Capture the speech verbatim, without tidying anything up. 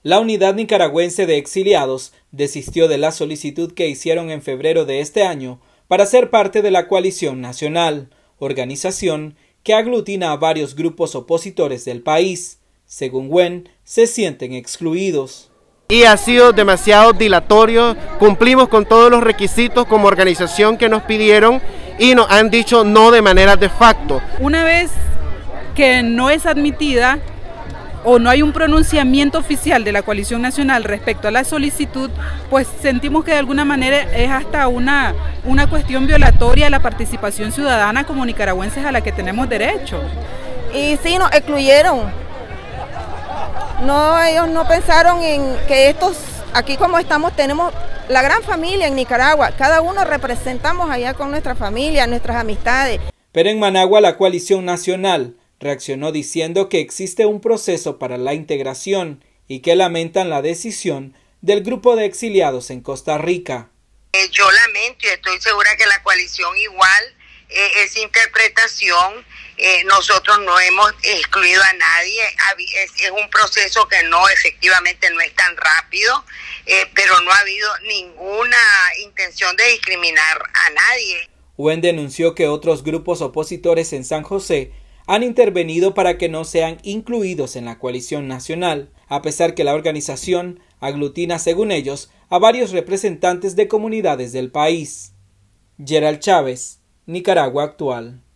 La Unidad Nicaragüense de Exiliados desistió de la solicitud que hicieron en febrero de este año para ser parte de la Coalición Nacional, organización que aglutina a varios grupos opositores del país. Según Wen, se sienten excluidos. Y ha sido demasiado dilatorio, cumplimos con todos los requisitos como organización que nos pidieron y nos han dicho no de manera de facto. Una vez que no es admitida o no hay un pronunciamiento oficial de la Coalición Nacional respecto a la solicitud, pues sentimos que de alguna manera es hasta una, una cuestión violatoria de la participación ciudadana como nicaragüenses a la que tenemos derecho. Y sí, nos excluyeron. No, ellos no pensaron en que estos, aquí como estamos, tenemos la gran familia en Nicaragua, cada uno representamos allá con nuestra familia, nuestras amistades. Pero en Managua la Coalición Nacional reaccionó diciendo que existe un proceso para la integración y que lamentan la decisión del grupo de exiliados en Costa Rica. Eh, yo lamento y estoy segura que la coalición igual, eh, esa interpretación, eh, nosotros no hemos excluido a nadie, es, es un proceso que no, efectivamente no es tan rápido, eh, pero no ha habido ninguna intención de discriminar a nadie. Wen denunció que otros grupos opositores en San José han intervenido para que no sean incluidos en la Coalición Nacional, a pesar que la organización aglutina, según ellos, a varios representantes de comunidades del país. Gerald Chávez, Nicaragua Actual.